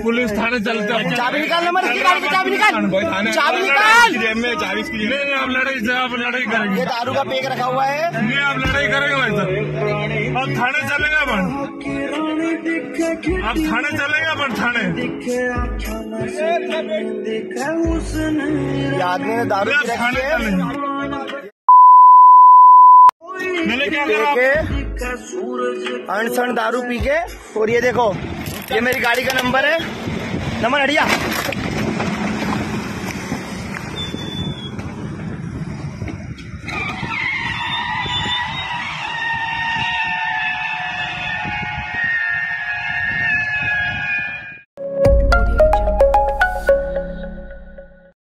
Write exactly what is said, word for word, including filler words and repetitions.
Police थाने चलते हैं। चाबी निकाल, नंबर इसकी गाड़ी की चाबी निकाल, चाबी निकाल। चाबी इसकी नहीं, आप लड़ाई आप लड़ाई करेंगे। ये दारू का पेक रखा हुआ है, नहीं आप लड़ाई करेंगे भाई साहब। अब थाने चलेगा अपन, अब थाने चलेगा अपन थाने। आदमी ने दारू पी रखी है। मैंने क्या करा? अनसन दारू पी के। और ये देखो, ये मेरी गाड़ी का नंबर है, नंबर हटिया।